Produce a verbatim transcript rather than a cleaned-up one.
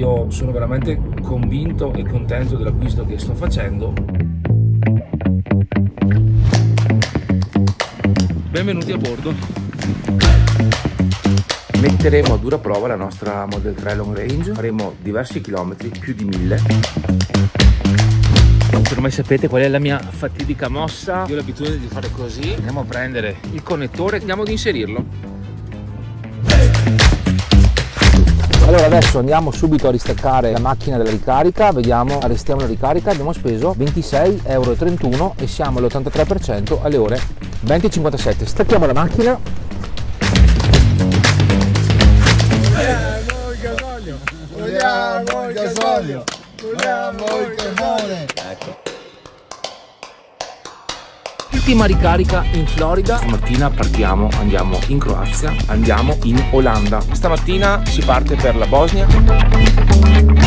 io sono veramente convinto e contento dell'acquisto che sto facendo. Benvenuti a bordo. Metteremo a dura prova la nostra Model tre Long Range, faremo diversi chilometri, più di mille. Ormai sapete qual è la mia fatidica mossa, io ho l'abitudine di fare così. Andiamo a prendere il connettore e andiamo ad inserirlo. Allora adesso andiamo subito a ristaccare la macchina della ricarica, vediamo, arrestiamo la ricarica. Abbiamo speso ventisei e trentuno euro e siamo all'ottantatré per cento alle ore venti e cinquantasette. Stacchiamo la macchina. Vogliamo il gasolio! Vogliamo il gasolio! Vogliamo il carbone! Ecco. Ultima ricarica in Florida. Stamattina partiamo, andiamo in Croazia, andiamo in Olanda. Stamattina si parte per la Bosnia.